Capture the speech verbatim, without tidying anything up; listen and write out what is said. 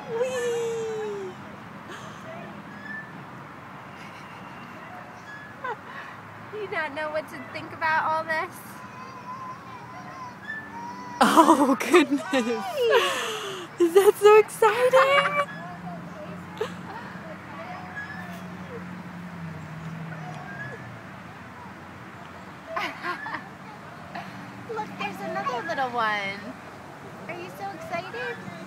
Whee! Do you not know what to think about all this? Oh, goodness. Is that so exciting? Look, there's another little one. Are you so excited?